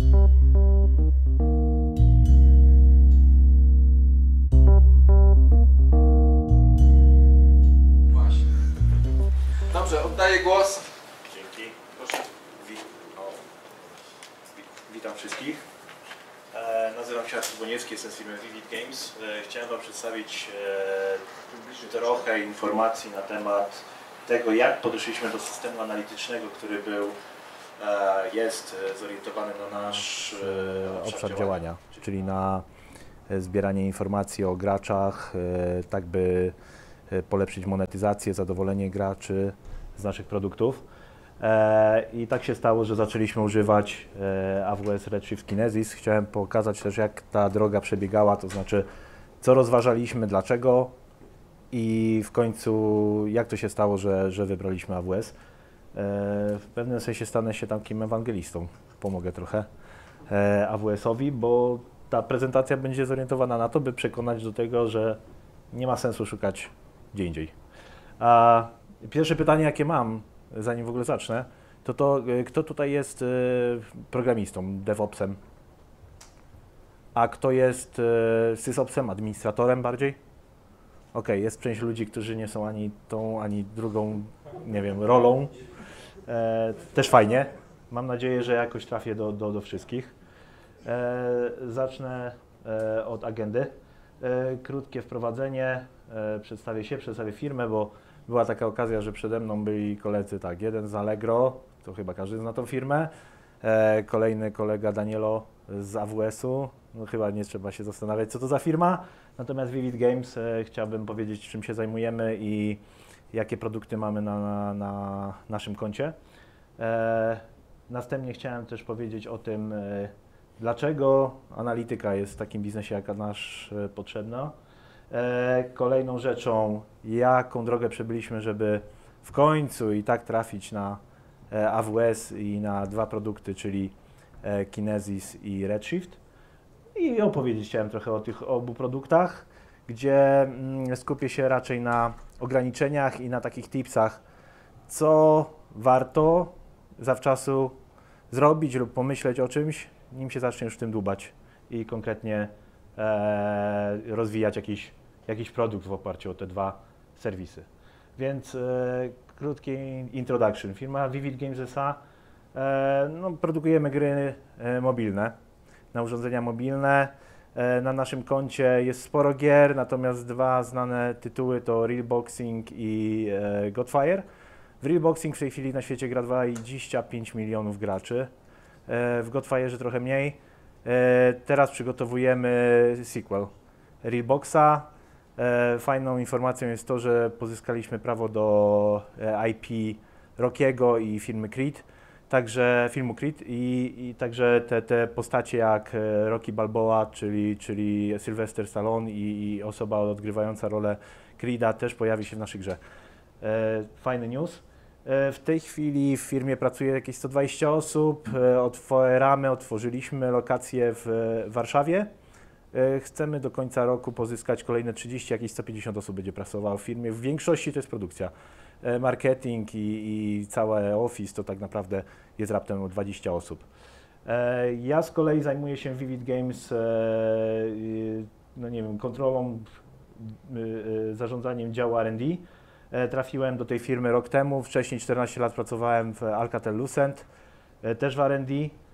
Właśnie. Dobrze, oddaję głos. Dzięki. Proszę. Witam wszystkich. Nazywam się Artur Boniecki, jestem z firmy Vivid Games. Chciałem Wam przedstawić trochę informacji na temat tego, jak podeszliśmy do systemu analitycznego, który jest zorientowany na nasz obszar działania, czyli na zbieranie informacji o graczach, tak by polepszyć monetyzację, zadowolenie graczy z naszych produktów. I tak się stało, że zaczęliśmy używać AWS Redshift Kinesis. Chciałem pokazać też, jak ta droga przebiegała, to znaczy co rozważaliśmy, dlaczego i w końcu jak to się stało, że wybraliśmy AWS. W pewnym sensie stanę się takim ewangelistą. Pomogę trochę AWS-owi, bo ta prezentacja będzie zorientowana na to, by przekonać do tego, że nie ma sensu szukać gdzie indziej. Pierwsze pytanie, jakie mam, zanim w ogóle zacznę, to kto tutaj jest programistą, DevOpsem, a kto jest SysOpsem, administratorem bardziej? Ok, jest część ludzi, którzy nie są ani tą, ani drugą, nie wiem, rolą. Też fajnie. Mam nadzieję, że jakoś trafię do wszystkich. Zacznę od agendy. Krótkie wprowadzenie, przedstawię firmę, bo była taka okazja, że przede mną byli koledzy, tak, jeden z Allegro, to chyba każdy zna tą firmę, kolejny kolega Danielo z AWS-u, no chyba nie trzeba się zastanawiać, co to za firma, natomiast Vivid Games chciałbym powiedzieć, czym się zajmujemy i jakie produkty mamy na naszym koncie. Następnie chciałem też powiedzieć o tym, dlaczego analityka jest w takim biznesie jak nasz potrzebna. Kolejną rzeczą, jaką drogę przebyliśmy, żeby w końcu i tak trafić na AWS i na dwa produkty, czyli Kinesis i Redshift. I opowiedzieć chciałem trochę o tych obu produktach, gdzie skupię się raczej na ograniczeniach i na takich tipsach, co warto zawczasu zrobić lub pomyśleć o czymś, nim się zacznie już w tym dłubać i konkretnie rozwijać jakiś produkt w oparciu o te dwa serwisy. Więc krótki introduction. Firma Vivid Games S.A. No, produkujemy gry mobilne, na urządzenia mobilne. Na naszym koncie jest sporo gier, natomiast dwa znane tytuły to Realboxing i Godfire. W Realboxing w tej chwili na świecie gra 25 milionów graczy, w Godfireze trochę mniej. Teraz przygotowujemy sequel Realboxa. Fajną informacją jest to, że pozyskaliśmy prawo do IP Rockiego i filmu Creed, i także te postacie jak Rocky Balboa, czyli Sylvester Stallone i osoba odgrywająca rolę Creeda też pojawi się w naszej grze. Fajny news. W tej chwili w firmie pracuje jakieś 120 osób, otworzyliśmy lokację w Warszawie. Chcemy do końca roku pozyskać kolejne 30, jakieś 150 osób będzie pracowało w firmie. W większości to jest produkcja. Marketing i całe office to tak naprawdę jest raptem o 20 osób. Ja z kolei zajmuję się Vivid Games, no nie wiem, kontrolą, zarządzaniem działu R&D. Trafiłem do tej firmy rok temu, wcześniej 14 lat pracowałem w Alcatel-Lucent, też w R&D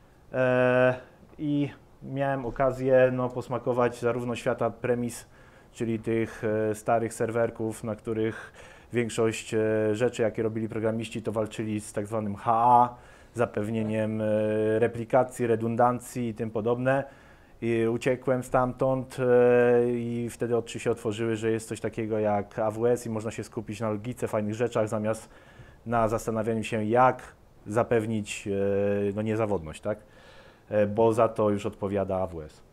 i miałem okazję posmakować zarówno świata premise, czyli tych starych serwerków, na których większość rzeczy, jakie robili programiści, to walczyli z tak zwanym HA, zapewnieniem replikacji, redundancji i tym podobne. I uciekłem stamtąd i wtedy oczy się otworzyły, że jest coś takiego jak AWS i można się skupić na logice, fajnych rzeczach, zamiast na zastanawianiu się, jak zapewnić niezawodność, tak? Bo za to już odpowiada AWS.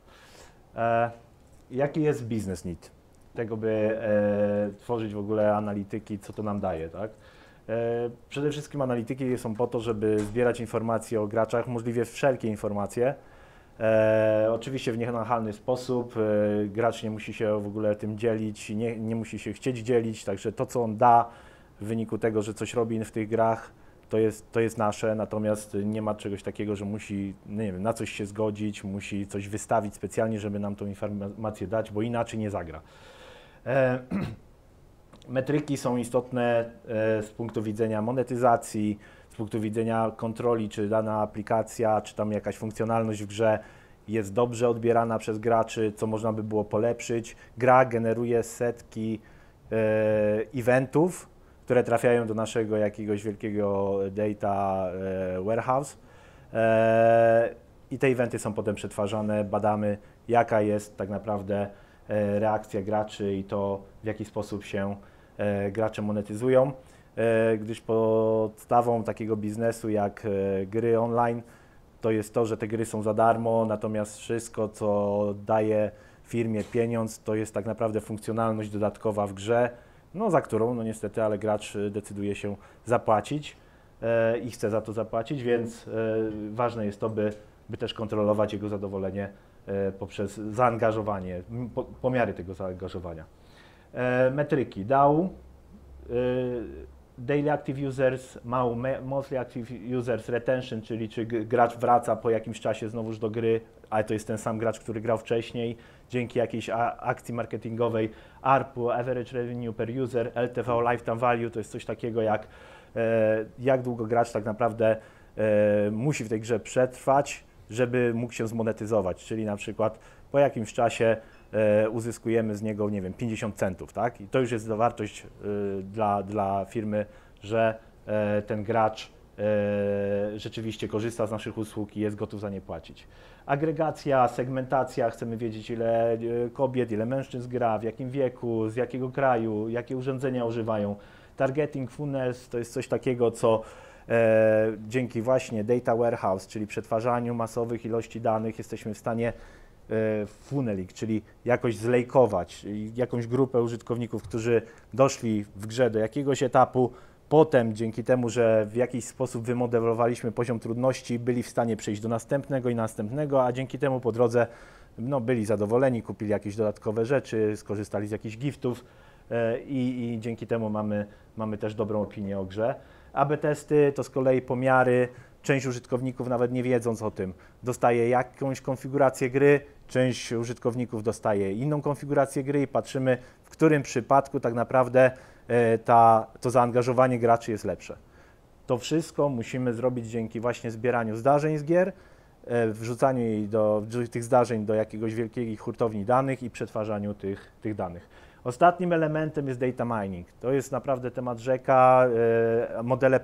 Jaki jest business need tego, by tworzyć w ogóle analityki, co to nam daje, tak? Przede wszystkim analityki są po to, żeby zbierać informacje o graczach, możliwie wszelkie informacje. Oczywiście w nienachalny sposób, gracz nie musi się w ogóle tym dzielić, nie musi się chcieć dzielić, także to, co on da w wyniku tego, że coś robi w tych grach, to jest nasze, natomiast nie ma czegoś takiego, że musi, no nie wiem, na coś się zgodzić, musi coś wystawić specjalnie, żeby nam tą informację dać, bo inaczej nie zagra. Metryki są istotne z punktu widzenia monetyzacji, z punktu widzenia kontroli, czy dana aplikacja, czy tam jakaś funkcjonalność w grze jest dobrze odbierana przez graczy, co można by było polepszyć. Gra generuje setki eventów, które trafiają do naszego jakiegoś wielkiego data warehouse i te eventy są potem przetwarzane, badamy, jaka jest tak naprawdę reakcja graczy i to, w jaki sposób się gracze monetyzują, gdyż podstawą takiego biznesu jak gry online to jest to, że te gry są za darmo, natomiast wszystko, co daje firmie pieniądz, to jest tak naprawdę funkcjonalność dodatkowa w grze, no za którą, no niestety, ale gracz decyduje się zapłacić i chce za to zapłacić, więc ważne jest to, by też kontrolować jego zadowolenie poprzez zaangażowanie, pomiary tego zaangażowania. Metryki DAU, Daily Active Users, Monthly Active Users Retention, czyli czy gracz wraca po jakimś czasie znowuż do gry, ale to jest ten sam gracz, który grał wcześniej, dzięki jakiejś akcji marketingowej. ARPU, Average Revenue per User, LTV, Lifetime Value, to jest coś takiego jak długo gracz tak naprawdę musi w tej grze przetrwać, żeby mógł się zmonetyzować, czyli na przykład po jakimś czasie uzyskujemy z niego, nie wiem, 50 centów, tak? I to już jest wartość dla firmy, że ten gracz rzeczywiście korzysta z naszych usług i jest gotów za nie płacić. Agregacja, segmentacja, chcemy wiedzieć, ile kobiet, ile mężczyzn gra, w jakim wieku, z jakiego kraju, jakie urządzenia używają. Targeting funnels to jest coś takiego, co dzięki właśnie data warehouse, czyli przetwarzaniu masowych ilości danych, jesteśmy w stanie funneling, czyli jakoś zlejkować jakąś grupę użytkowników, którzy doszli w grze do jakiegoś etapu, potem dzięki temu, że w jakiś sposób wymodelowaliśmy poziom trudności, byli w stanie przejść do następnego i następnego, a dzięki temu po drodze no, byli zadowoleni, kupili jakieś dodatkowe rzeczy, skorzystali z jakichś giftów i dzięki temu mamy też dobrą opinię o grze. AB testy to z kolei pomiary. Część użytkowników, nawet nie wiedząc o tym, dostaje jakąś konfigurację gry, część użytkowników dostaje inną konfigurację gry i patrzymy, w którym przypadku tak naprawdę to zaangażowanie graczy jest lepsze. To wszystko musimy zrobić dzięki właśnie zbieraniu zdarzeń z gier, wrzucaniu tych zdarzeń do jakiegoś wielkiej hurtowni danych i przetwarzaniu tych danych. Ostatnim elementem jest data mining. To jest naprawdę temat rzeka, modele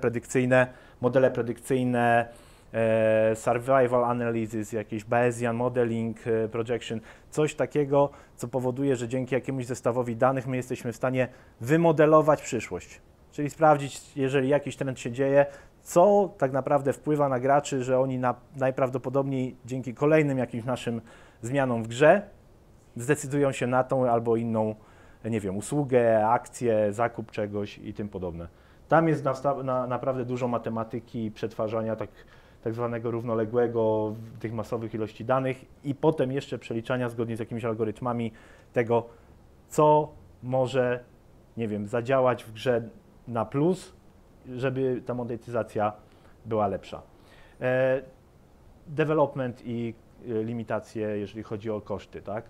predykcyjne, survival analysis, jakiś Bayesian modeling, projection, coś takiego, co powoduje, że dzięki jakiemuś zestawowi danych my jesteśmy w stanie wymodelować przyszłość. Czyli sprawdzić, jeżeli jakiś trend się dzieje, co tak naprawdę wpływa na graczy, że oni najprawdopodobniej dzięki kolejnym jakimś naszym zmianom w grze zdecydują się na tą albo inną, nie wiem, usługę, akcję, zakup czegoś i tym podobne. Tam jest naprawdę dużo matematyki, przetwarzania tak zwanego równoległego tych masowych ilości danych i potem jeszcze przeliczania zgodnie z jakimiś algorytmami tego, co może, nie wiem, zadziałać w grze na plus, żeby ta monetyzacja była lepsza. Development i limitacje, jeżeli chodzi o koszty, tak?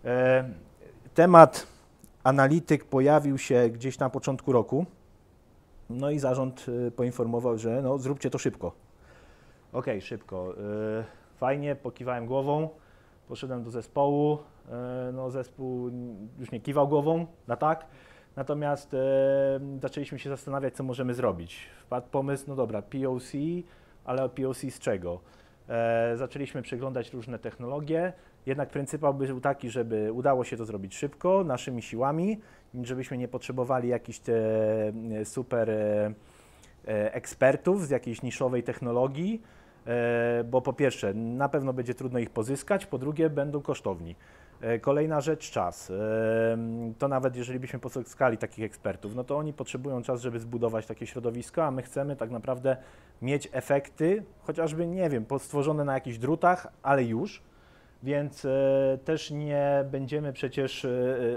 Temat analityk pojawił się gdzieś na początku roku, no i zarząd poinformował, że no, zróbcie to szybko. Okej, szybko. Fajnie, pokiwałem głową, poszedłem do zespołu, no zespół już nie kiwał głową na tak, natomiast zaczęliśmy się zastanawiać, co możemy zrobić. Wpadł pomysł, no dobra, POC, ale POC z czego? Zaczęliśmy przeglądać różne technologie, jednak pryncypał był taki, żeby udało się to zrobić szybko, naszymi siłami, żebyśmy nie potrzebowali jakichś super ekspertów z jakiejś niszowej technologii, bo po pierwsze na pewno będzie trudno ich pozyskać, po drugie będą kosztowni. Kolejna rzecz, czas. To nawet jeżeli byśmy pozyskali takich ekspertów, no to oni potrzebują czas, żeby zbudować takie środowisko, a my chcemy tak naprawdę mieć efekty, chociażby, nie wiem, stworzone na jakichś drutach, ale już, więc też nie będziemy przecież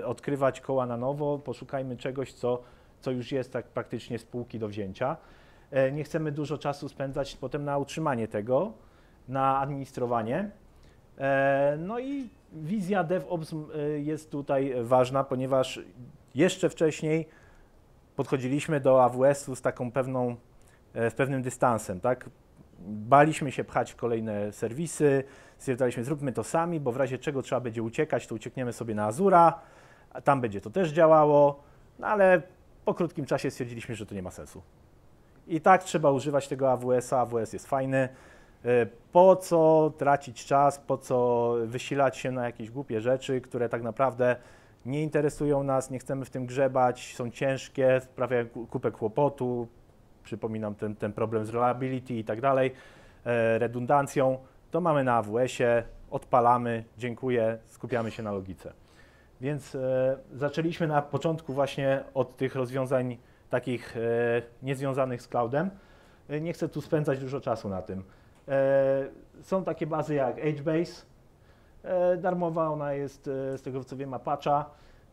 odkrywać koła na nowo, poszukajmy czegoś, co już jest tak praktycznie z półki do wzięcia. Nie chcemy dużo czasu spędzać potem na utrzymanie tego, na administrowanie. No i wizja DevOps jest tutaj ważna, ponieważ jeszcze wcześniej podchodziliśmy do AWS-u z taką z pewnym dystansem, tak? Baliśmy się pchać w kolejne serwisy, stwierdzaliśmy, zróbmy to sami, bo w razie czego trzeba będzie uciekać, to uciekniemy sobie na Azura, a tam będzie to też działało, no ale po krótkim czasie stwierdziliśmy, że to nie ma sensu. I tak trzeba używać tego AWS-a, AWS jest fajny. Po co tracić czas, po co wysilać się na jakieś głupie rzeczy, które tak naprawdę nie interesują nas, nie chcemy w tym grzebać, są ciężkie, sprawiają kupę kłopotu. Przypominam ten problem z reliability i tak dalej, redundancją. To mamy na AWS-ie, odpalamy, dziękuję, skupiamy się na logice. Więc zaczęliśmy na początku właśnie od tych rozwiązań takich niezwiązanych z cloudem. Nie chcę tu spędzać dużo czasu na tym. Są takie bazy jak HBase, darmowa, ona jest z tego co wiem Apache'a.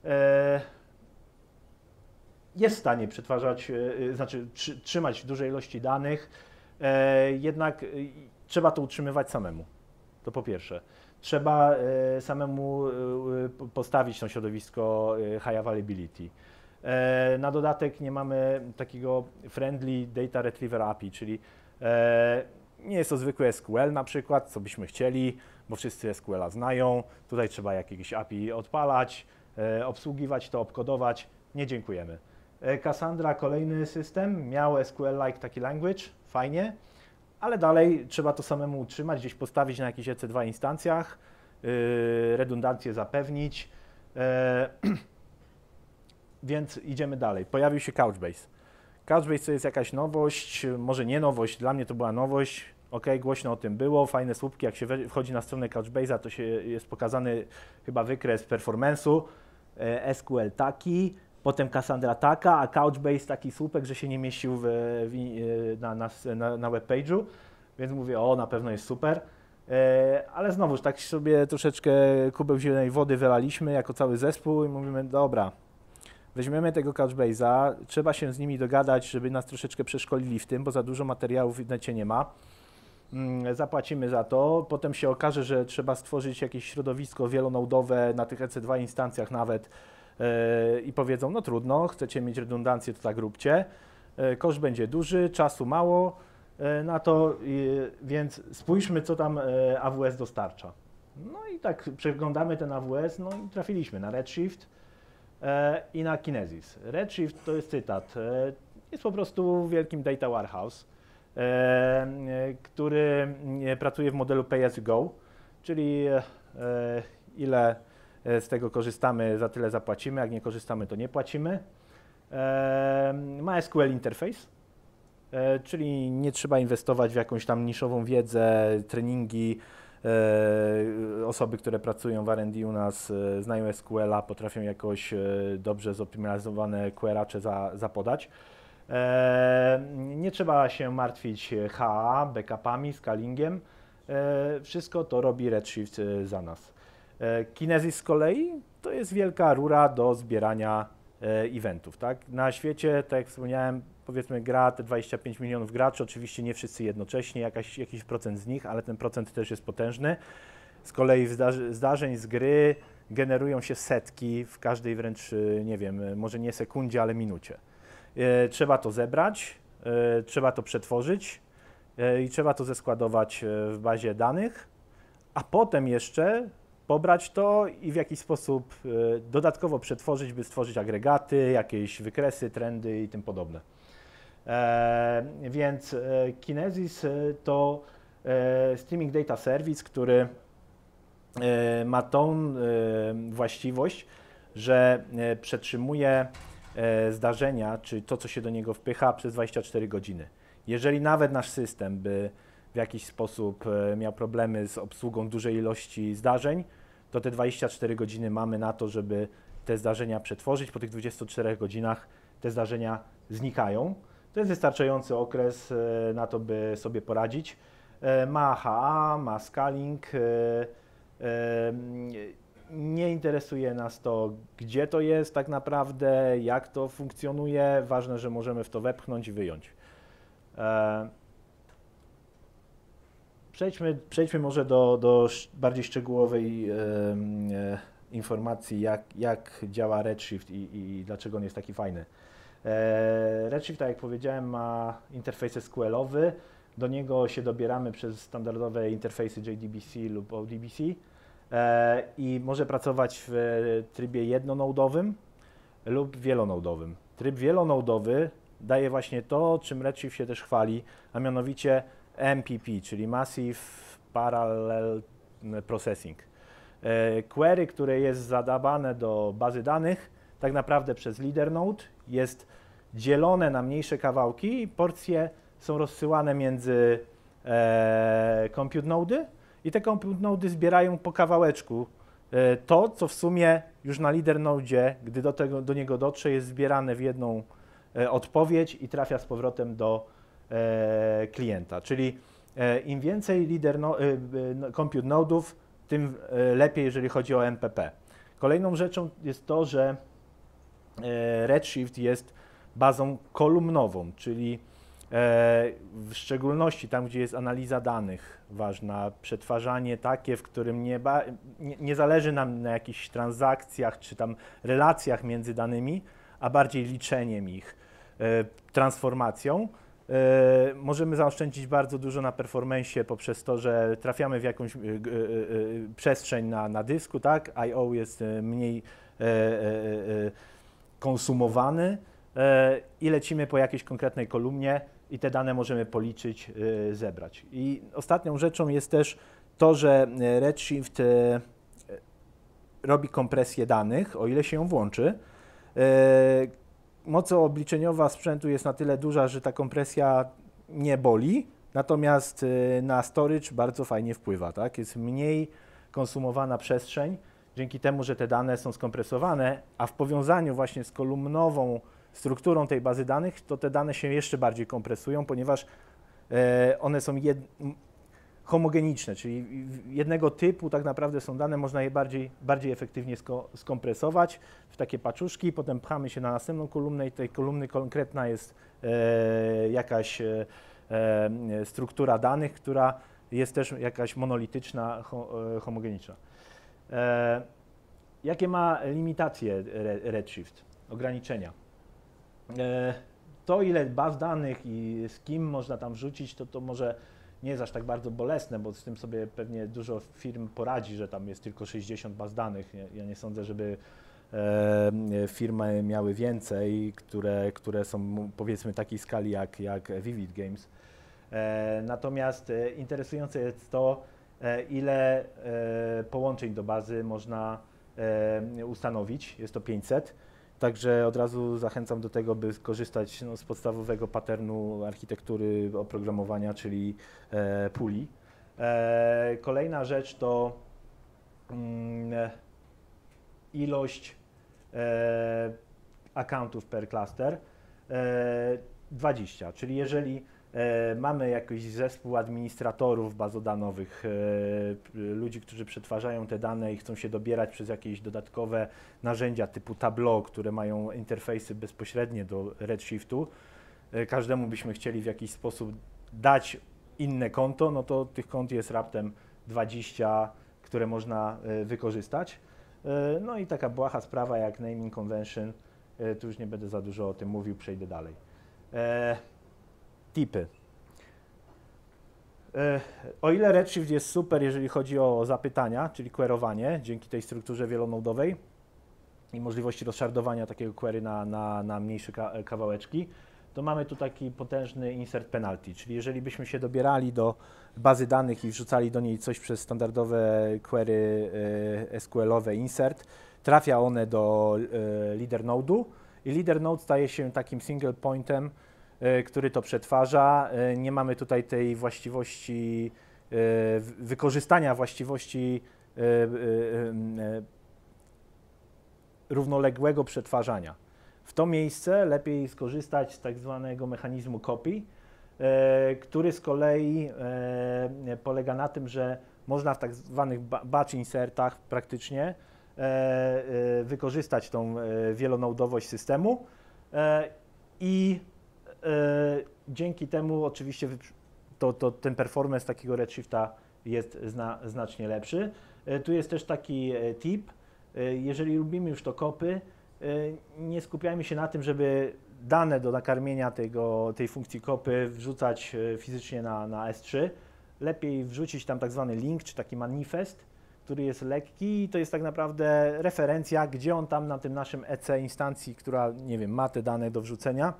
Jest w stanie przetwarzać, znaczy trzymać duże ilości danych, jednak trzeba to utrzymywać samemu. To po pierwsze. Trzeba samemu postawić to środowisko high availability. Na dodatek nie mamy takiego friendly data retriever API, czyli nie jest to zwykły SQL na przykład, co byśmy chcieli, bo wszyscy SQL-a znają. Tutaj trzeba jakieś API odpalać, obsługiwać to, obkodować. Nie dziękujemy. Cassandra, kolejny system, miał SQL-like taki language, fajnie, ale dalej trzeba to samemu utrzymać, gdzieś postawić na jakichś EC2 instancjach, redundancję zapewnić, więc idziemy dalej. Pojawił się Couchbase. Couchbase to jest jakaś nowość, może nie nowość, dla mnie to była nowość, ok, głośno o tym było, fajne słupki, jak się wchodzi na stronę Couchbase'a, to jest pokazany chyba wykres performance'u, SQL taki, potem Cassandra taka, a Couchbase taki słupek, że się nie mieścił na webpage'u, więc mówię, o, na pewno jest super. Ale znowuż tak sobie troszeczkę kubeł zielonej wody wylaliśmy jako cały zespół i mówimy, dobra, weźmiemy tego Couchbase'a, trzeba się z nimi dogadać, żeby nas troszeczkę przeszkolili w tym, bo za dużo materiałów w internecie nie ma. Zapłacimy za to, potem się okaże, że trzeba stworzyć jakieś środowisko wielonodowe na tych EC2 instancjach nawet i powiedzą, no trudno, chcecie mieć redundancję, to tak róbcie. Koszt będzie duży, czasu mało na to, więc spójrzmy, co tam AWS dostarcza. No i tak przeglądamy ten AWS, no i trafiliśmy na Redshift i na Kinesis. Redshift to jest cytat, jest po prostu wielkim data warehouse, który pracuje w modelu pay as you go, czyli ile z tego korzystamy, za tyle zapłacimy, jak nie korzystamy, to nie płacimy. Ma SQL interface, czyli nie trzeba inwestować w jakąś tam niszową wiedzę, treningi. Osoby, które pracują w R&D u nas znają SQL-a, potrafią jakoś dobrze zoptymalizowane query'acze zapodać. Nie trzeba się martwić HA, backupami, scalingiem. Wszystko to robi Redshift za nas. Kinesis z kolei to jest wielka rura do zbierania eventów. Tak? Na świecie, tak jak wspomniałem, powiedzmy gra te 25 milionów graczy, oczywiście nie wszyscy jednocześnie, jakiś procent z nich, ale ten procent też jest potężny. Z kolei zdarzeń z gry generują się setki w każdej wręcz, nie wiem, może nie sekundzie, ale minucie. Trzeba to zebrać, trzeba to przetworzyć i trzeba to zeskładować w bazie danych, a potem jeszcze pobrać to i w jakiś sposób dodatkowo przetworzyć, by stworzyć agregaty, jakieś wykresy, trendy i tym podobne. Więc Kinesis to Streaming Data Service, który ma tą właściwość, że przetrzymuje zdarzenia, czy to, co się do niego wpycha przez 24 godziny. Jeżeli nawet nasz system by w jakiś sposób miał problemy z obsługą dużej ilości zdarzeń, to te 24 godziny mamy na to, żeby te zdarzenia przetworzyć. Po tych 24 godzinach te zdarzenia znikają. To jest wystarczający okres na to, by sobie poradzić. Ma HA, ma scaling. Nie interesuje nas to, gdzie to jest tak naprawdę, jak to funkcjonuje. Ważne, że możemy w to wepchnąć i wyjąć. Przejdźmy może do bardziej szczegółowej informacji, jak działa Redshift i dlaczego on jest taki fajny. Redshift, tak jak powiedziałem, ma interfejs SQL-owy. Do niego się dobieramy przez standardowe interfejsy JDBC lub ODBC i może pracować w trybie jednonodowym lub wielonodowym. Tryb wielonodowy daje właśnie to, czym Redshift się też chwali, a mianowicie MPP, czyli Massive Parallel Processing. Query, które jest zadawane do bazy danych, tak naprawdę przez leader node jest dzielone na mniejsze kawałki i porcje są rozsyłane między compute nody i te compute nody zbierają po kawałeczku to, co w sumie już na leader node, gdy do niego dotrze, jest zbierane w jedną odpowiedź i trafia z powrotem do klienta. Czyli im więcej compute nodów, tym lepiej, jeżeli chodzi o MPP. Kolejną rzeczą jest to, że Redshift jest bazą kolumnową, czyli w szczególności tam, gdzie jest analiza danych ważna, przetwarzanie takie, w którym nie zależy nam na jakichś transakcjach czy tam relacjach między danymi, a bardziej liczeniem ich, transformacją. Możemy zaoszczędzić bardzo dużo na performance'ie poprzez to, że trafiamy w jakąś przestrzeń na dysku, tak? I/O jest mniej konsumowany i lecimy po jakiejś konkretnej kolumnie i te dane możemy policzyć, zebrać. I ostatnią rzeczą jest też to, że Redshift robi kompresję danych, o ile się ją włączy. Moc obliczeniowa sprzętu jest na tyle duża, że ta kompresja nie boli, natomiast na storage bardzo fajnie wpływa, tak? Jest mniej konsumowana przestrzeń, dzięki temu, że te dane są skompresowane, a w powiązaniu właśnie z kolumnową strukturą tej bazy danych, to te dane się jeszcze bardziej kompresują, ponieważ one są homogeniczne, czyli jednego typu tak naprawdę są dane, można je bardziej efektywnie skompresować w takie paczuszki, potem pchamy się na następną kolumnę i tej kolumny konkretna jest jakaś struktura danych, która jest też jakaś monolityczna, homogeniczna. Jakie ma limitacje Redshift, ograniczenia? To, ile baz danych i z kim można tam wrzucić, to może nie jest aż tak bardzo bolesne, bo z tym sobie pewnie dużo firm poradzi, że tam jest tylko 60 baz danych. Ja nie sądzę, żeby firmy miały więcej, które są powiedzmy takiej skali jak Vivid Games. Natomiast interesujące jest to, ile połączeń do bazy można ustanowić. Jest to 500. Także od razu zachęcam do tego, by skorzystać z podstawowego patternu architektury oprogramowania, czyli puli. Kolejna rzecz to ilość accountów per cluster, 20, czyli jeżeli mamy jakiś zespół administratorów bazodanowych, ludzi, którzy przetwarzają te dane i chcą się dobierać przez jakieś dodatkowe narzędzia typu Tableau, które mają interfejsy bezpośrednie do Redshiftu. Każdemu byśmy chcieli w jakiś sposób dać inne konto, no to tych kont jest raptem 20, które można wykorzystać. No i taka błaha sprawa jak naming convention, tu już nie będę za dużo o tym mówił, przejdę dalej. Tipy. O ile Redshift jest super, jeżeli chodzi o zapytania, czyli querowanie, dzięki tej strukturze wielonodowej i możliwości rozszardowania takiego query na mniejsze kawałeczki, to mamy tu taki potężny insert penalty, czyli jeżeli byśmy się dobierali do bazy danych i wrzucali do niej coś przez standardowe query SQL-owe insert, trafia one do leader node'u i leader node staje się takim single pointem, który to przetwarza. Nie mamy tutaj tej właściwości, wykorzystania właściwości równoległego przetwarzania. W to miejsce lepiej skorzystać z tak zwanego mechanizmu copy, który z kolei polega na tym, że można w tak zwanych batch insertach praktycznie wykorzystać tą wielonodowość systemu i dzięki temu oczywiście ten performance takiego Redshifta jest znacznie lepszy. Tu jest też taki tip, jeżeli lubimy już to kopy, nie skupiajmy się na tym, żeby dane do nakarmienia tej funkcji kopy wrzucać fizycznie na S3. Lepiej wrzucić tam tak zwany link, czy taki manifest, który jest lekki i to jest tak naprawdę referencja, gdzie on tam na tym naszym EC instancji, która, nie wiem, ma te dane do wrzucenia,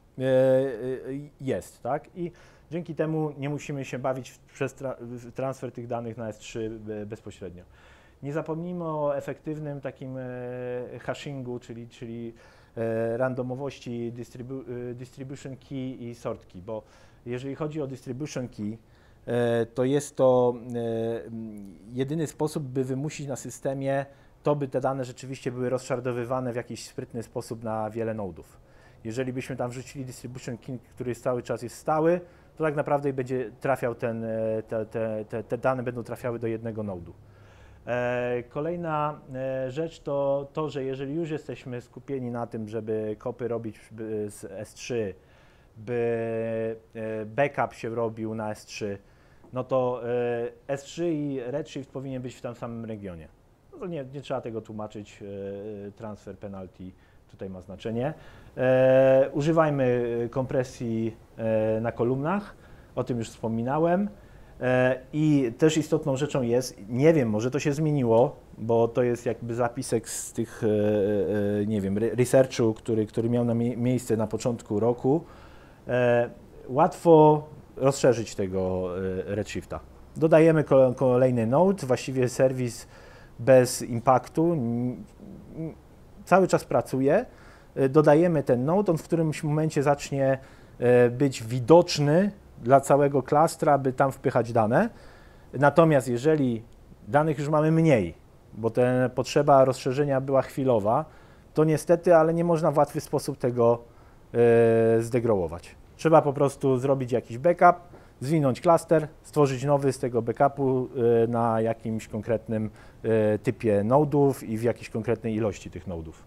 jest, tak? I dzięki temu nie musimy się bawić przez transfer tych danych na S3 bezpośrednio. Nie zapomnijmy o efektywnym takim hashingu, czyli randomowości distribution key i sort key, bo jeżeli chodzi o distribution key, to jest to jedyny sposób, by wymusić na systemie to, by te dane rzeczywiście były rozszardowywane w jakiś sprytny sposób na wiele nodów. Jeżeli byśmy tam wrzucili distribution key, który cały czas jest stały, to tak naprawdę będzie trafiał te dane będą trafiały do jednego nodu. Kolejna rzecz to to, że jeżeli już jesteśmy skupieni na tym, żeby kopy robić z S3, by backup się robił na S3, no to S3 i Redshift powinien być w tym samym regionie. No to nie trzeba tego tłumaczyć, transfer penalty tutaj ma znaczenie. Używajmy kompresji na kolumnach, o tym już wspominałem. I też istotną rzeczą jest, nie wiem, może to się zmieniło, bo to jest jakby zapisek z tych, nie wiem, researchu, który miał miejsce na początku roku. Łatwo rozszerzyć tego Redshifta. Dodajemy kolejny node, właściwie serwis bez impaktu, cały czas pracuje. Dodajemy ten node, on w którymś momencie zacznie być widoczny dla całego klastra, by tam wpychać dane. Natomiast jeżeli danych już mamy mniej, bo ta potrzeba rozszerzenia była chwilowa, to niestety, ale nie można w łatwy sposób tego zdegrołować. Trzeba po prostu zrobić jakiś backup, zwinąć klaster, stworzyć nowy z tego backupu na jakimś konkretnym typie nodów i w jakiejś konkretnej ilości tych nodów.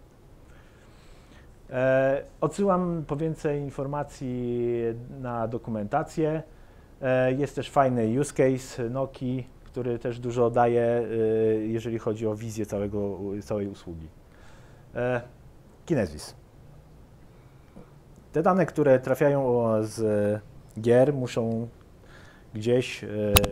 Odsyłam po więcej informacji na dokumentację. Jest też fajny use case Nokii, który też dużo daje, jeżeli chodzi o wizję całej usługi. Kinesis. Te dane, które trafiają z gier, muszą gdzieś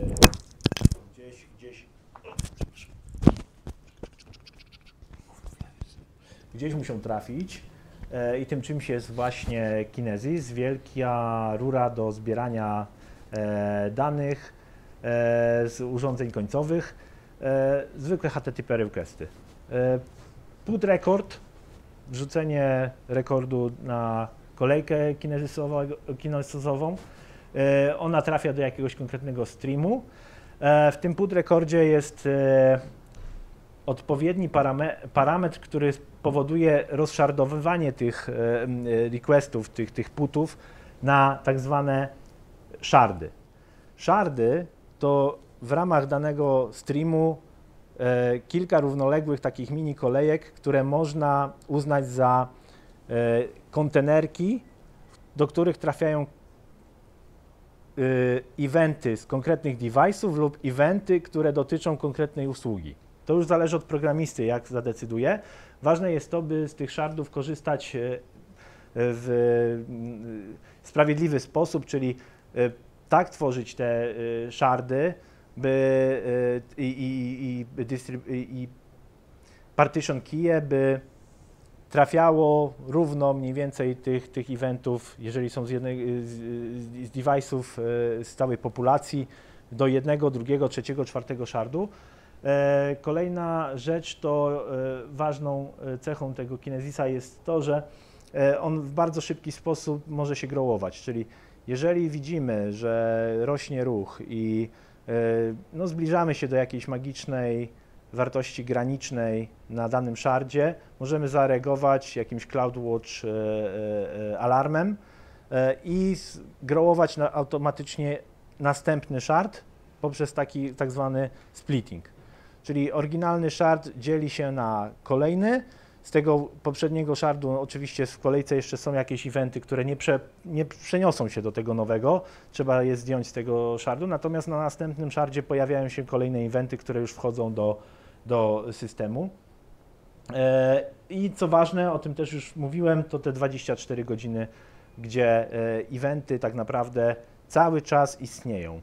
muszą trafić. I tym czymś jest właśnie Kinesis, wielka rura do zbierania danych z urządzeń końcowych, zwykłe HTTP requesty. Put record, wrzucenie rekordu na kolejkę kinesisową, ona trafia do jakiegoś konkretnego streamu. W tym put rekordzie jest odpowiedni parametr, który powoduje rozszardowywanie tych requestów, tych putów na tak zwane shardy. Shardy to w ramach danego streamu kilka równoległych takich mini kolejek, które można uznać za kontenerki, do których trafiają eventy z konkretnych device'ów lub eventy, które dotyczą konkretnej usługi. To już zależy od programisty, jak zadecyduje. Ważne jest to, by z tych shardów korzystać w sprawiedliwy sposób, czyli tak tworzyć te shardy, by i partition key'e, by trafiało równo mniej więcej tych eventów, jeżeli są z device'ów z całej populacji, do jednego, drugiego, trzeciego, czwartego shardu. Kolejna rzecz to ważną cechą tego Kinesisa jest to, że on w bardzo szybki sposób może się growować, czyli jeżeli widzimy, że rośnie ruch i no, zbliżamy się do jakiejś magicznej wartości granicznej na danym shardzie, możemy zareagować jakimś CloudWatch alarmem i growować automatycznie następny shard poprzez taki tak zwany splitting. Czyli oryginalny shard dzieli się na kolejny, z tego poprzedniego shardu oczywiście w kolejce jeszcze są jakieś eventy, które nie przeniosą się do tego nowego, trzeba je zdjąć z tego shardu, natomiast na następnym shardzie pojawiają się kolejne eventy, które już wchodzą do systemu. I co ważne, o tym też już mówiłem, to te 24 godziny, gdzie eventy tak naprawdę cały czas istnieją.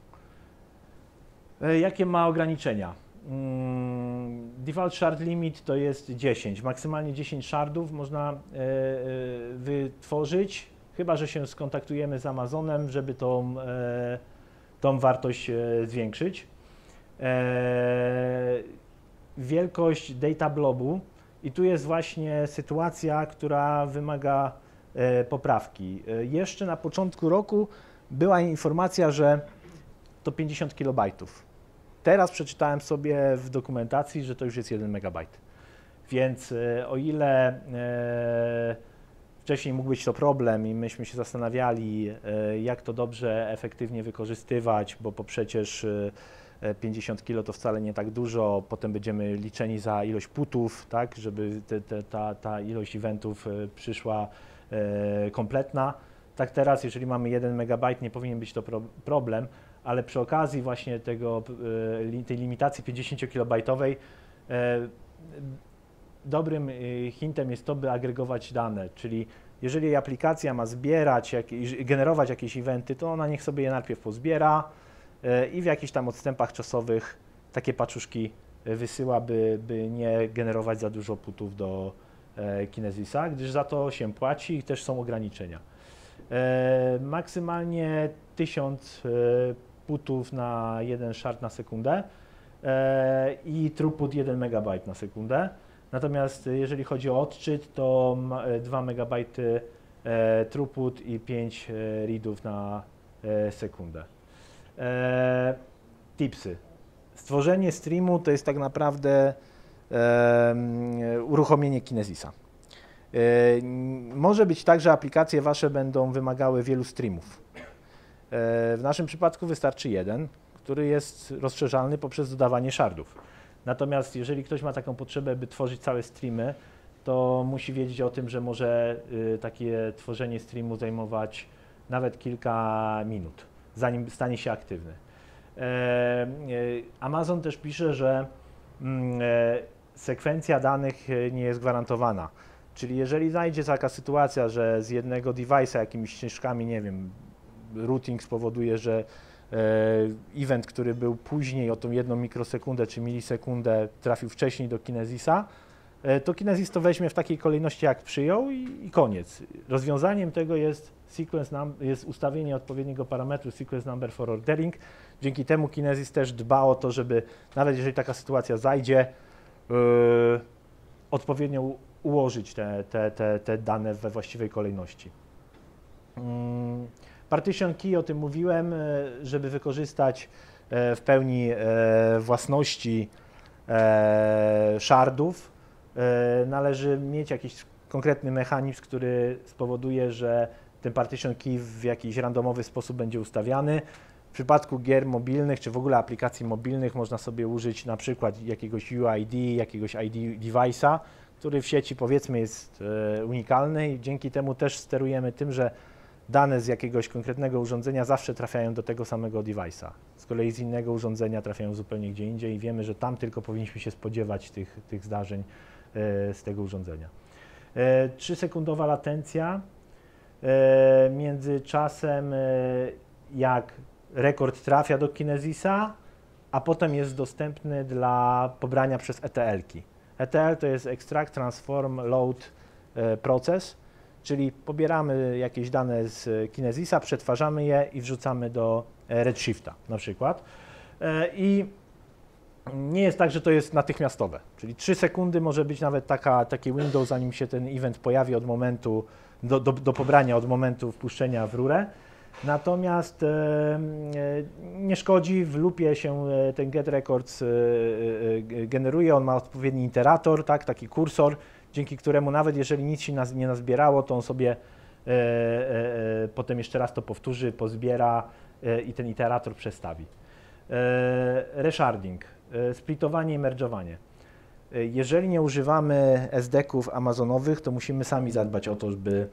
Jakie ma ograniczenia? Default shard limit to jest 10, maksymalnie 10 shardów można wytworzyć, chyba że się skontaktujemy z Amazonem, żeby tą wartość zwiększyć. Wielkość data blobu i tu jest właśnie sytuacja, która wymaga poprawki. Jeszcze na początku roku była informacja, że to 50 kilobajtów. Teraz przeczytałem sobie w dokumentacji, że to już jest 1 megabajt. Więc o ile wcześniej mógł być to problem i myśmy się zastanawiali, jak to dobrze, efektywnie wykorzystywać, bo przecież 50 kilo to wcale nie tak dużo, potem będziemy liczeni za ilość putów, tak, żeby ta ilość eventów przyszła kompletna. Tak teraz, jeżeli mamy 1 megabajt, nie powinien być to problem, ale przy okazji właśnie tej limitacji 50-kilobajtowej dobrym hintem jest to, by agregować dane, czyli jeżeli aplikacja ma zbierać, generować jakieś eventy, to ona niech sobie je najpierw pozbiera i w jakichś tam odstępach czasowych takie paczuszki wysyła, by nie generować za dużo putów do Kinesisa, gdyż za to się płaci i też są ograniczenia. Maksymalnie 1000 putów na jeden shard na sekundę i throughput 1 MB na sekundę. Natomiast jeżeli chodzi o odczyt, to 2 MB throughput i 5 readów na sekundę. Tipsy. Stworzenie streamu to jest tak naprawdę uruchomienie Kinesisa. Może być tak, że aplikacje Wasze będą wymagały wielu streamów. W naszym przypadku wystarczy jeden, który jest rozszerzalny poprzez dodawanie shardów. Natomiast jeżeli ktoś ma taką potrzebę, by tworzyć całe streamy, to musi wiedzieć o tym, że może takie tworzenie streamu zajmować nawet kilka minut, zanim stanie się aktywny. Amazon też pisze, że sekwencja danych nie jest gwarantowana. Czyli jeżeli znajdzie taka sytuacja, że z jednego device'a jakimiś ścieżkami, nie wiem, routing spowoduje, że event, który był później o tą 1 mikrosekundę czy milisekundę trafił wcześniej do Kinesisa, to Kinesis to weźmie w takiej kolejności, jak przyjął i koniec. Rozwiązaniem tego jest jest ustawienie odpowiedniego parametru sequence number for ordering. Dzięki temu Kinesis też dba o to, żeby nawet jeżeli taka sytuacja zajdzie, odpowiednio ułożyć te dane we właściwej kolejności. Partition key, o tym mówiłem, żeby wykorzystać w pełni własności shardów, należy mieć jakiś konkretny mechanizm, który spowoduje, że ten partition key w jakiś randomowy sposób będzie ustawiany. W przypadku gier mobilnych, czy w ogóle aplikacji mobilnych można sobie użyć na przykład jakiegoś UID, jakiegoś ID device'a, który w sieci powiedzmy jest unikalny i dzięki temu też sterujemy tym, że dane z jakiegoś konkretnego urządzenia zawsze trafiają do tego samego device'a. Z kolei z innego urządzenia trafiają zupełnie gdzie indziej i wiemy, że tam tylko powinniśmy się spodziewać tych zdarzeń z tego urządzenia. 3-sekundowa latencja między czasem, jak rekord trafia do Kinesisa, a potem jest dostępny dla pobrania przez ETL-ki. ETL to jest Extract, Transform, Load proces, czyli pobieramy jakieś dane z Kinesisa, przetwarzamy je i wrzucamy do Redshifta na przykład. I nie jest tak, że to jest natychmiastowe, czyli 3 sekundy może być nawet taki window, zanim się ten event pojawi od momentu do pobrania, od momentu wpuszczenia w rurę. Natomiast nie szkodzi, w loopie się ten get records generuje, on ma odpowiedni iterator, tak, taki kursor, dzięki któremu nawet jeżeli nic się nie nazbierało, to on sobie potem jeszcze raz to powtórzy, pozbiera i ten iterator przestawi. Resharding, splitowanie i merge'owanie. jeżeli nie używamy SDK-ów amazonowych, to musimy sami zadbać o to, żeby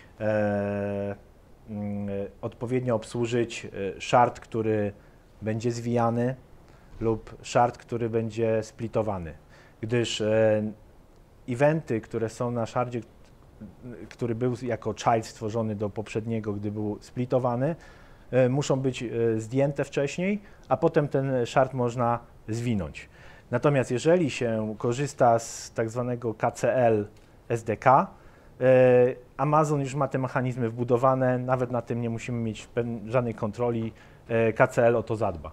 odpowiednio obsłużyć shard, który będzie zwijany lub shard, który będzie splitowany, gdyż eventy, które są na shardzie, który był jako child stworzony do poprzedniego, gdy był splitowany, muszą być zdjęte wcześniej, a potem ten shard można zwinąć. Natomiast jeżeli się korzysta z tak zwanego KCL SDK, Amazon już ma te mechanizmy wbudowane, nawet na tym nie musimy mieć żadnej kontroli, KCL o to zadba.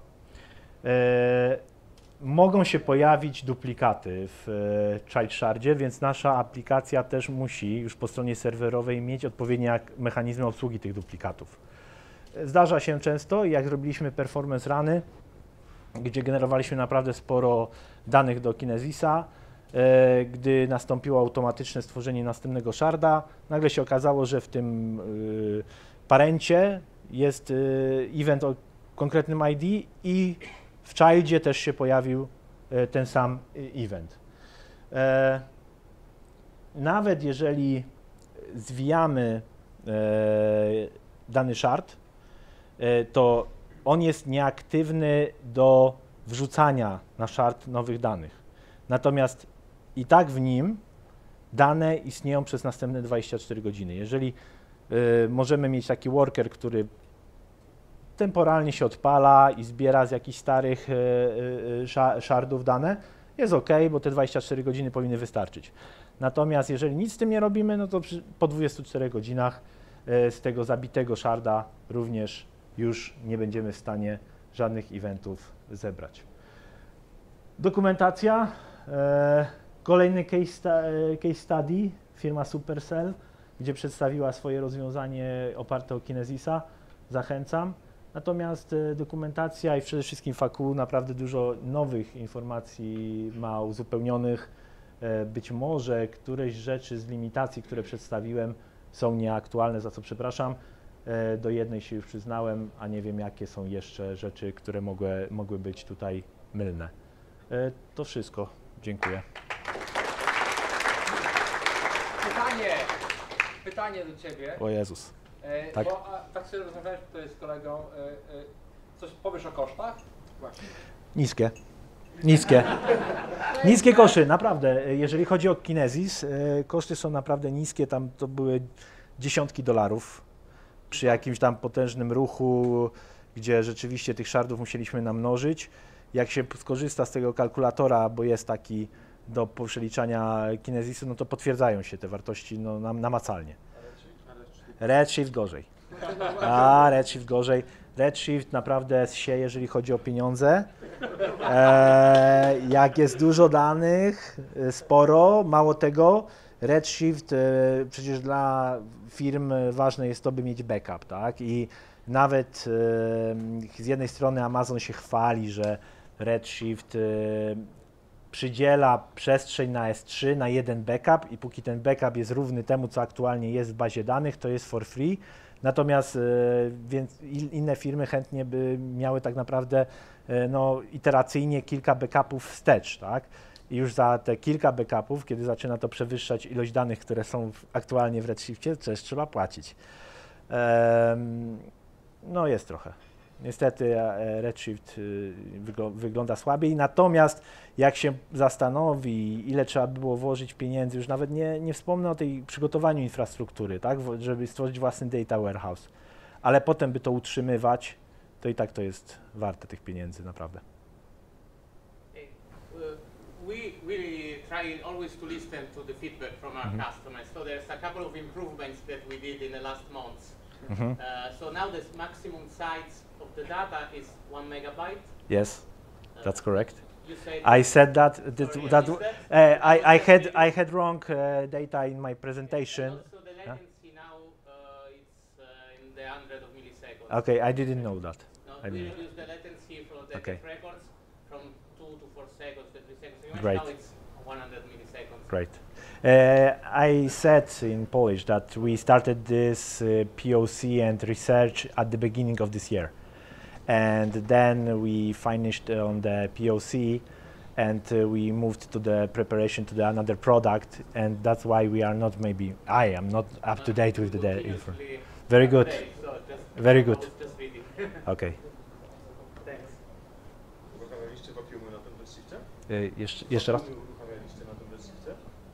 Mogą się pojawić duplikaty w child shardzie, więc nasza aplikacja też musi już po stronie serwerowej mieć odpowiednie mechanizmy obsługi tych duplikatów. Zdarza się często, jak zrobiliśmy performance runy, gdzie generowaliśmy naprawdę sporo danych do Kinesisa, gdy nastąpiło automatyczne stworzenie następnego sharda, nagle się okazało, że w tym parencie jest event o konkretnym ID i w childzie też się pojawił ten sam event. Nawet jeżeli zwijamy dany shard, to on jest nieaktywny do wrzucania na shard nowych danych. Natomiast i tak w nim dane istnieją przez następne 24 godziny. Jeżeli możemy mieć taki worker, który temporalnie się odpala i zbiera z jakichś starych shardów dane, jest OK, bo te 24 godziny powinny wystarczyć. Natomiast jeżeli nic z tym nie robimy, no to po 24 godzinach z tego zabitego sharda również już nie będziemy w stanie żadnych eventów zebrać. Dokumentacja. Kolejny case study, firma Supercell, gdzie przedstawiła swoje rozwiązanie oparte o Kinesisa. Zachęcam. Natomiast dokumentacja i przede wszystkim FAQ naprawdę dużo nowych informacji ma uzupełnionych. Być może któreś rzeczy z limitacji, które przedstawiłem, są nieaktualne, za co przepraszam. Do jednej się już przyznałem, a nie wiem, jakie są jeszcze rzeczy, które mogły być tutaj mylne. To wszystko. Dziękuję. Pytanie do Ciebie. O Jezus. Tak. Bo tak sobie rozmawiałeś tutaj z kolegą. Coś powiesz o kosztach? Właśnie. Niskie. Niskie. Niskie koszty, naprawdę. Jeżeli chodzi o Kinesis, koszty są naprawdę niskie. Tam to były dziesiątki dolarów przy jakimś tam potężnym ruchu, gdzie rzeczywiście tych shardów musieliśmy namnożyć. Jak się skorzysta z tego kalkulatora, bo jest taki do przeliczania Kinesisu, no to potwierdzają się te wartości no, namacalnie. Redshift gorzej. Redshift gorzej. Redshift naprawdę sieje, jeżeli chodzi o pieniądze. Jak jest dużo danych, sporo, mało tego, Redshift przecież dla firm ważne jest to, by mieć backup, tak? I nawet z jednej strony Amazon się chwali, że Redshift przydziela przestrzeń na S3 na jeden backup i póki ten backup jest równy temu, co aktualnie jest w bazie danych, to jest for free. Natomiast więc inne firmy chętnie by miały tak naprawdę no, iteracyjnie kilka backupów wstecz, tak? I już za te kilka backupów, kiedy zaczyna to przewyższać ilość danych, które są aktualnie w Redshiftie, też trzeba płacić. No jest trochę. Niestety Redshift wygląda słabiej, natomiast jak się zastanowi, ile trzeba było włożyć pieniędzy, już nawet nie wspomnę o tej przygotowaniu infrastruktury, tak, żeby stworzyć własny data warehouse, ale potem by to utrzymywać, to i tak to jest warte tych pieniędzy, naprawdę. We really try always to listen to the feedback from our customers. So there's a couple of improvements that we did in the last months. So now the maximum size of the data is 1 megabyte. Yes, that's correct. You said I said that sorry, I had wrong data in my presentation. So the latency now it's in the 100 of milliseconds. Okay, I didn't know that. No, I we didn't. reduced the latency from the Okay. records from 2 to 4 seconds to 3 seconds. Great. Now it's 100 milliseconds. Great. I said in Polish that we started this POC and research at the beginning of this year. And then we finished on the POC and we moved to the preparation to the another product, and that's why we are not maybe, I am not up to date with the info. Very good, very good. Okay. Thanks. Uruchamialiście vacuumy na tym Redshift'cie? Jeszcze raz? Uruchamialiście na tym Redshift'cie?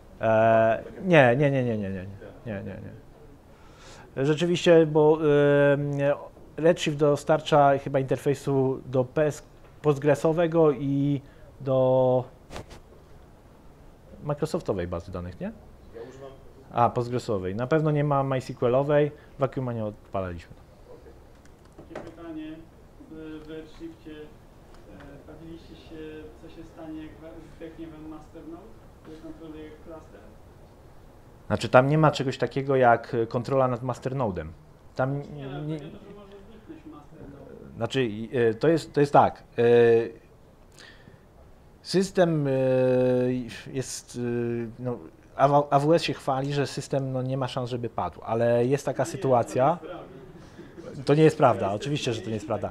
Nie. Rzeczywiście, bo Redshift dostarcza chyba interfejsu do Postgresowego i do Microsoftowej bazy danych, nie? Ja używam... Postgresowej. Na pewno nie ma MySQL-owej, Vacuuma nie odpalaliśmy. Takie pytanie, w Redshiftie bawiliście się, co się stanie, jak zdechnie wam masternode, który kontroluje cluster? Znaczy tam nie ma czegoś takiego jak kontrola nad masternodem. Tam Nie, no, to może zniknąć masternode. Znaczy to jest tak. System jest, no, AWS się chwali, że system no, nie ma szans, żeby padł, ale jest taka sytuacja. To nie jest prawda, oczywiście, że to nie jest prawda.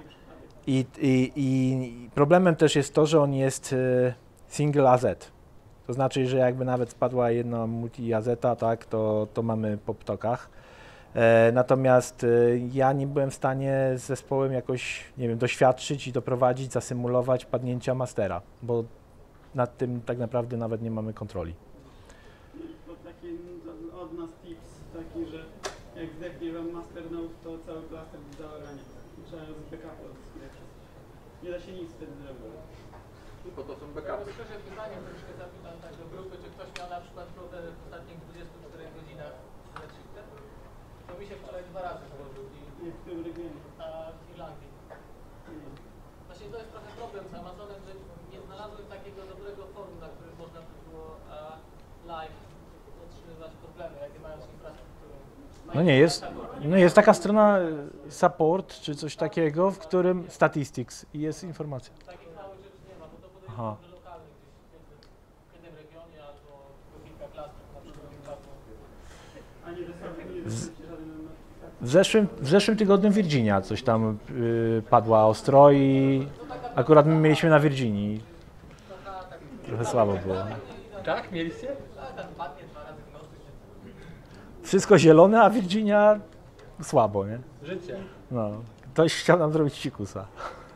I problemem też jest to, że on jest single AZ. To znaczy, że jakby nawet spadła jedna multi-AZ, tak, to mamy po ptokach. Natomiast ja nie byłem w stanie z zespołem jakoś, nie wiem, doświadczyć i doprowadzić, zasymulować padnięcia mastera, bo nad tym tak naprawdę nawet nie mamy kontroli. To taki od nas tips taki, że jak zdechnie wam masternode, to cały cluster w załamanie. Trzeba z backupu odskrywać. Nie da się nic wtedy zrobić. Tylko to są Ja backupy. też jeszcze pytanie troszkę zapytam tak do grupy, czy ktoś miał na przykład problem w ostatnich 24 godzinach z Redshiftem? To mi się wczoraj 2 razy złożył I w tym regionie. w Irlandii. Właśnie to jest trochę problem z Amazonem, że nie znalazłem takiego dobrego forum, na którym można by było live otrzymywać problemy, jakie mają z infrastrukturą. No jest taka strona support czy coś takiego, w którym statistics i jest informacja. Takich małych rzeczy nie ma, bo to podejrzewam, Aha. że lokalnie gdzieś w jednym regionie albo kilka klastrów na przykład. A nie dostaliście żaden notyfikacji. W zeszłym tygodniu Virginia coś tam padła ostro i akurat my mieliśmy na Virginii. Trochę słabo było. Tak, mieliście? Tam padnie 2 razy w nocy. Wszystko zielone, a Virginia słabo, nie? Życie. No, ktoś chciał nam zrobić fikusa.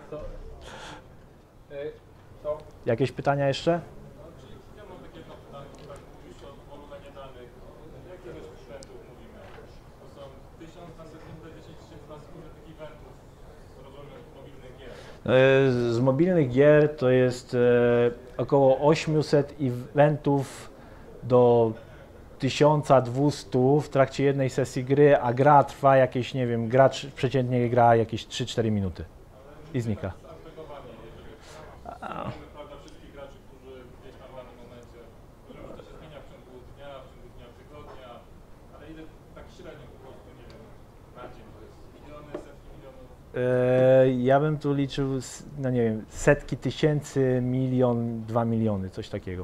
To Jakieś pytania jeszcze? Ja mam takie jedno pytanie, tak mówisz o wolumenie danych. Jakie też eventów mówimy? To są 1000 na sekundę, 10 000 na sekundę tych eventów, rozumiem, z mobilnych gier. Z mobilnych gier to jest około 800 eventów do 1200 w trakcie jednej sesji gry, a gra trwa jakieś, nie wiem, gracz przeciętnie gra jakieś 3-4 minuty i znika. Agregowanie, jeżeli mamy, prawda, wszystkich graczy, którzy gdzieś tam w danym momencie, że to się zmienia w ciągu dnia, w ciągu dnia, tygodnia, ale ile tak średnio po prostu, nie wiem, na dzień to jest miliony, setki milionów. Ja bym tu liczył, no nie wiem, setki tysięcy, 1 milion, 2 miliony, coś takiego.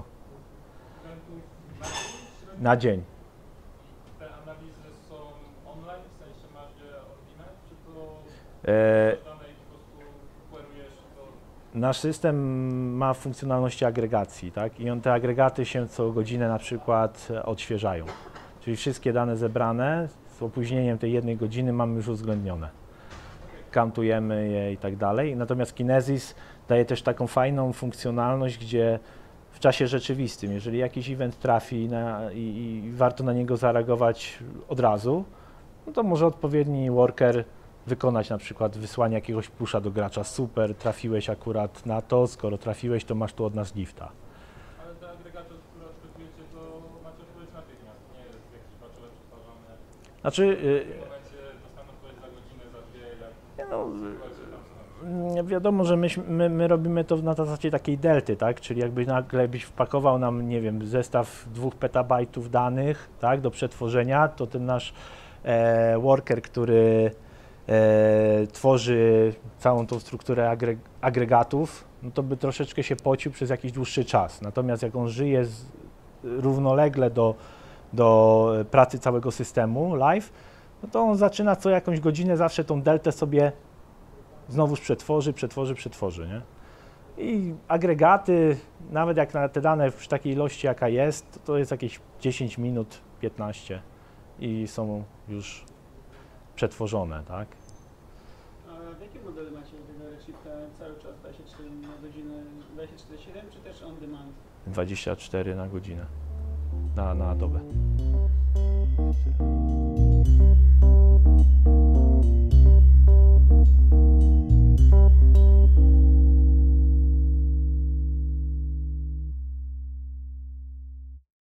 Na dzień. Te analizy są online, w sensie masz je oryginalne, czy to dane i po prostu querujesz to? Nasz system ma funkcjonalności agregacji, tak? I te agregaty się co godzinę na przykład odświeżają. Czyli wszystkie dane zebrane z opóźnieniem tej 1 godziny mamy już uwzględnione. Countujemy je i tak dalej. Natomiast Kinesis daje też taką fajną funkcjonalność, gdzie w czasie rzeczywistym, jeżeli jakiś event trafi i warto na niego zareagować od razu, no to może odpowiedni worker wykonać na przykład wysłanie jakiegoś pusha do gracza. Super, trafiłeś akurat na to, skoro trafiłeś, to masz tu od nas gifta. Ale te agregaty, które odczytujecie, to macie odpowiedź natychmiast, nie jest jakiś patchole przetwarzane. Znaczy, W tym momencie dostaną odpowiedź za godzinę, za 2, jak sytuacja tam są. wiadomo, że my robimy to na zasadzie takiej delty, tak? Czyli jakby nagle byś wpakował nam, nie wiem, zestaw 2 petabajtów danych, tak, do przetworzenia, to ten nasz worker, który tworzy całą tą strukturę agregatów, no to by troszeczkę się pocił przez jakiś dłuższy czas. Natomiast jak on żyje równolegle do pracy całego systemu live, no to on zaczyna co jakąś godzinę zawsze tą deltę sobie znowuż przetworzy, nie? I agregaty, nawet jak na te dane w takiej ilości jaka jest, to jest jakieś 10 minut, 15 i są już przetworzone, tak? A w jakim modelu macie tego Redshifta cały czas 24 na godzinę, 24/7 czy też on demand? 24 na godzinę, na dobę.